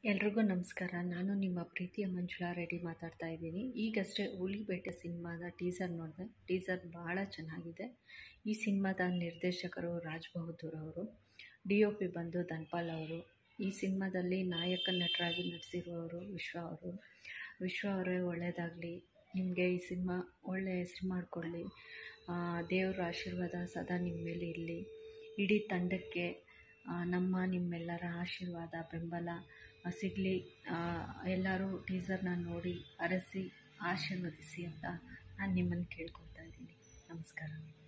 ಎಲ್ರಿಗೂ ನಮಸ್ಕಾರ. ನಾನು ನಿಮ್ಮ ಪ್ರೀತಿಯ ಮಂಜುಳಾ ರೆಡ್ಡಿ ಮಾತಾಡ್ತಾ ಇದ್ದೀನಿ. ಈಗಷ್ಟೇ ಹುಲಿಬೇಟೆ ಸಿನಿಮಾದ ಟೀಸರ್ ನೋಡಿದೆ. ಟೀಸರ್ ಭಾಳ ಚೆನ್ನಾಗಿದೆ. ಈ ಸಿನಿಮಾದ ನಿರ್ದೇಶಕರು ರಾಜ್ ಬಹದ್ದೂರ್ ಅವರು, DOP ಬಂದು ಧನ್ಪಾಲ್ ಅವರು. ಈ ಸಿನಿಮಾದಲ್ಲಿ ನಾಯಕ ನಟರಾಗಿ ನಟಿಸಿರುವವರು ವಿಶ್ವ ಅವರೇ ಒಳ್ಳೆಯದಾಗಲಿ, ನಿಮಗೆ ಈ ಸಿನಿಮಾ ಒಳ್ಳೆಯ ಹೆಸರು ಮಾಡಿಕೊಳ್ಳಿ, ದೇವರ ಆಶೀರ್ವಾದ ಸದಾ ನಿಮ್ಮ ಮೇಲೆ ಇರಲಿ. ಇಡೀ ತಂಡಕ್ಕೆ ನಿಮ್ಮೆಲ್ಲರ ಆಶೀರ್ವಾದ ಬೆಂಬಲ ಸಿಗಲಿ. ಎಲ್ಲರೂ ಟೀಸರ್ನ ನೋಡಿ ಹರಸಿ ಆಶೀರ್ವದಿಸಿ ಅಂತ ನಾನು ನಿಮ್ಮನ್ನು ಕೇಳ್ಕೊತಾ ಇದ್ದೀನಿ. ನಮಸ್ಕಾರ.